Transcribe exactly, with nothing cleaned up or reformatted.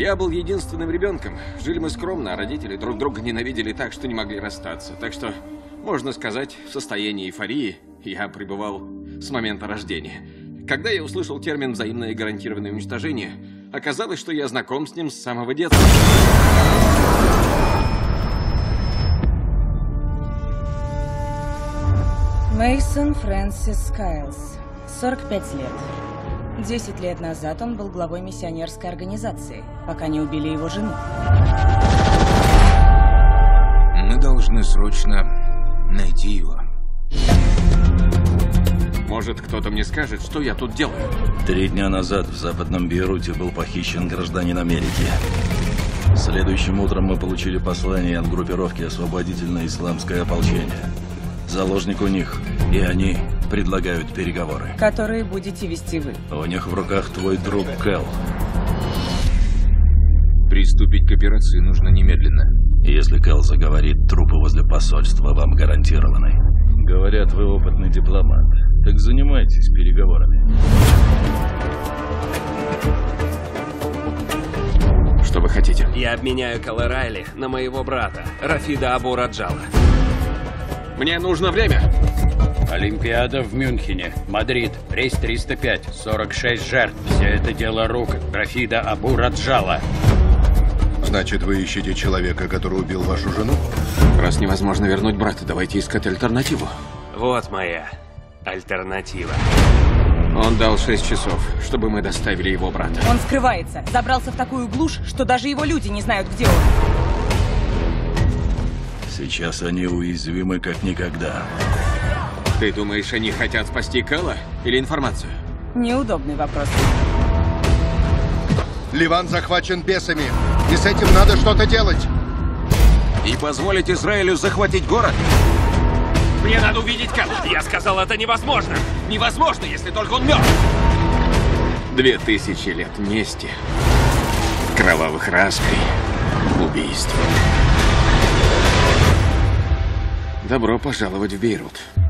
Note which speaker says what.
Speaker 1: Я был единственным ребенком. Жили мы скромно, а родители друг друга ненавидели так, что не могли расстаться. Так что, можно сказать, в состоянии эйфории я пребывал с момента рождения. Когда я услышал термин «взаимное гарантированное уничтожение», оказалось, что я знаком с ним с самого детства.
Speaker 2: Мейсон Фрэнсис Кайлс, сорок пять лет. Десять лет назад он был главой миссионерской организации, пока не убили его жену.
Speaker 3: Мы должны срочно найти его.
Speaker 1: Может, кто-то мне скажет, что я тут делаю?
Speaker 4: Три дня назад в западном Бейруте был похищен гражданин Америки. Следующим утром мы получили послание от группировки «Освободительное исламское ополчение». Заложник у них, и они предлагают переговоры.
Speaker 2: Которые будете вести вы.
Speaker 4: У них в руках твой друг Кэл.
Speaker 3: Приступить к операции нужно немедленно.
Speaker 4: Если Кэл заговорит, трупы возле посольства вам гарантированы. Говорят, вы опытный дипломат. Так занимайтесь переговорами.
Speaker 1: Что вы хотите?
Speaker 5: Я обменяю Кэла Райли на моего брата, Рафида Абу Раджала.
Speaker 1: Мне нужно время.
Speaker 6: Олимпиада в Мюнхене, Мадрид, рейс триста пять, сорок шесть жертв. Все это дело рук Рафида Абу Раджала.
Speaker 7: Значит, вы ищете человека, который убил вашу жену?
Speaker 1: Раз невозможно вернуть брата, давайте искать альтернативу.
Speaker 5: Вот моя альтернатива.
Speaker 1: Он дал шесть часов, чтобы мы доставили его брата.
Speaker 2: Он скрывается, забрался в такую глушь, что даже его люди не знают, где он.
Speaker 4: Сейчас они уязвимы как никогда.
Speaker 1: Ты думаешь, они хотят спасти Кэла или информацию?
Speaker 2: Неудобный вопрос.
Speaker 7: Ливан захвачен бесами, и с этим надо что-то делать.
Speaker 1: И позволить Израилю захватить город?
Speaker 5: Мне надо увидеть Кэла. Я сказал, это невозможно.
Speaker 1: Невозможно, если только он мертв. Две тысячи лет мести, кровавых расприй, убийств. Добро пожаловать в Бейрут.